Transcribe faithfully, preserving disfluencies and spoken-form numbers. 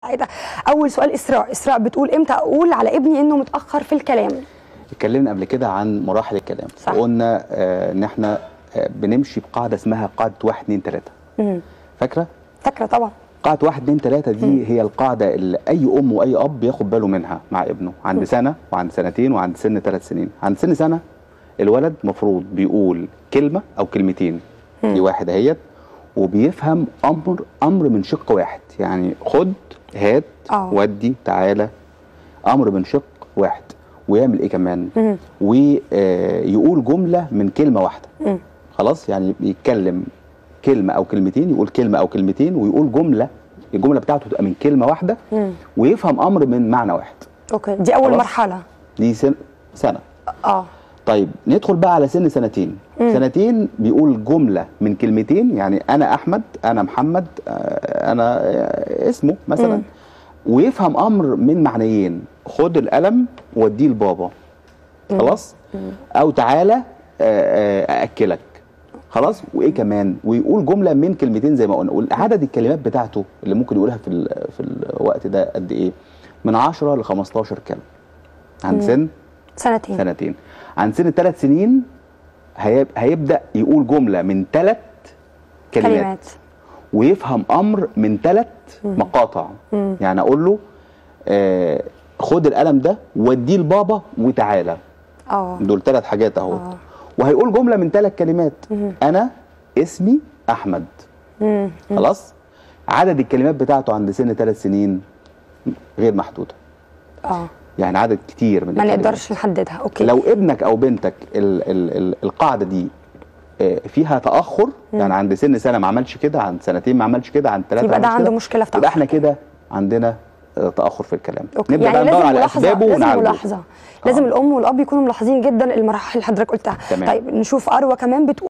اول سؤال اسراء اسراء بتقول امتى اقول على ابني انه متاخر في الكلام؟ اتكلمنا قبل كده عن مراحل الكلام، صح. وقلنا آه ان احنا آه بنمشي بقاعده اسمها قاعده واحد اتنين تلاته. فاكره؟ فاكره طبعا. قاعده واحد اتنين تلاته دي مم. هي القاعده اللي اي ام واي اب بياخد باله منها مع ابنه عند مم. سنه وعند سنتين وعند سن ثلاث سنين. عند سن سنه الولد مفروض بيقول كلمه او كلمتين، دي واحد اهيت، وبيفهم امر امر من شق واحد، يعني خد هات أوه. ودي تعالى، امر من شق واحد. ويعمل ايه كمان؟ ويقول جمله من كلمه واحده. مم. خلاص، يعني يتكلم كلمه او كلمتين، يقول كلمه او كلمتين ويقول جمله، الجمله بتاعته تبقى من كلمه واحده. مم. ويفهم امر من معنى واحد. اوكي، دي اول مرحله، دي سن سنه. اه طيب ندخل بقى على سن سنتين. مم. سنتين بيقول جمله من كلمتين، يعني انا احمد، انا محمد، انا اسمه مثلا. مم. ويفهم امر من معنيين، خد القلم وديه لبابا. خلاص. مم. او تعالى ااكلك. خلاص. وايه كمان؟ ويقول جمله من كلمتين زي ما قلنا. وعدد الكلمات بتاعته اللي ممكن يقولها في في الوقت ده قد ايه؟ من عشرة ل خمستاشر كلمه عند سن سنتين. سنتين. عند سن ثلاث سنين هيبدا يقول جمله من ثلاث كلمات. كلمات ويفهم امر من ثلاث مقاطع. مم. يعني اقول له آه خد القلم ده وديه لبابا وتعالى. اه دول ثلاث حاجات اهو. وهيقول جمله من ثلاث كلمات. مم. انا اسمي احمد. مم. خلاص. عدد الكلمات بتاعته عند سن ثلاث سنين غير محدوده. اه يعني عدد كتير من ما نقدرش نحددها. اوكي. لو ابنك او بنتك ال ال ال القاعده دي فيها تاخر، مم. يعني عند سن سنه ما عملش كده، عند سنتين ما عملش كده، عند ثلاثه يبقى ده عنده مشكله في تاخر. يبقى احنا كده عندنا تاخر في الكلام. أوكي. نبدا يعني بقى ندور على اسبابه لازم ونعالجه. ملاحظه. لازم آه. الام والاب يكونوا ملاحظين جدا المراحل اللي حضرتك قلتها. تمام. طيب نشوف اروى كمان بتقول